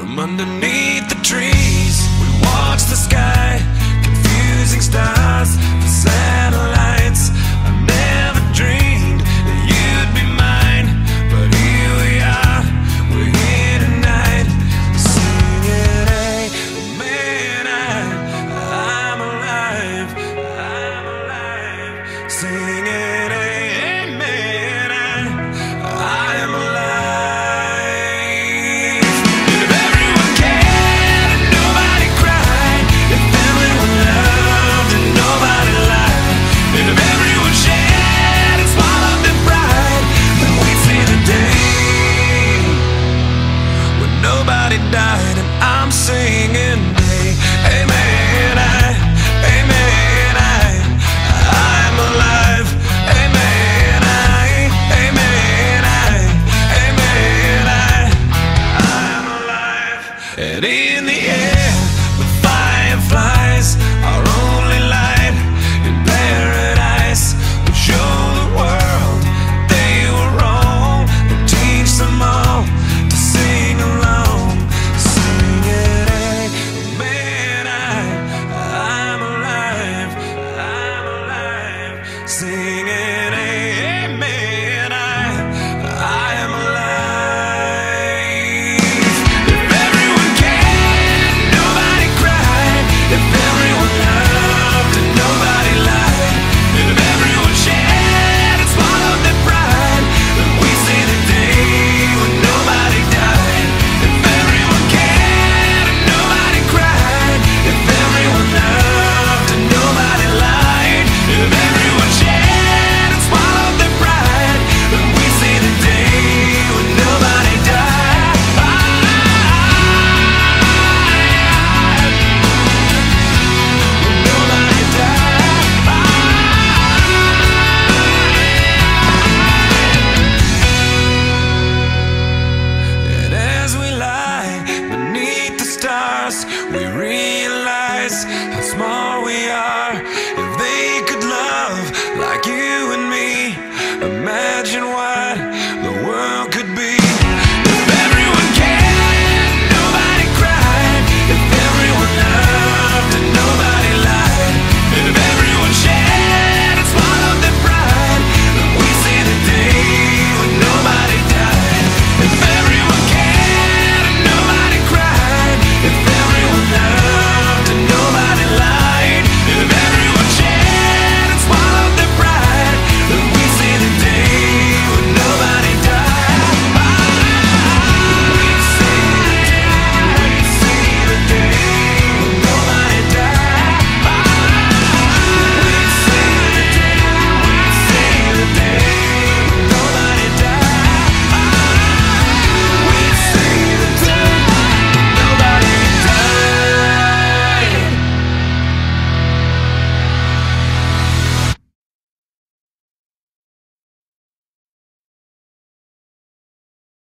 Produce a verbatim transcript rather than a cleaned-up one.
From underneath the trees, we watch the sky, confusing stars, the satellites. I never dreamed that you'd be mine, but here we are, we're here tonight, singing, hey, man, I, I'm alive, I'm alive, singing, hey, man, I, I am alive. Died and I'm singing, hey, hey man, I, hey man, I, I'm alive, hey man, I, hey man, I, hey man, I, I'm alive, and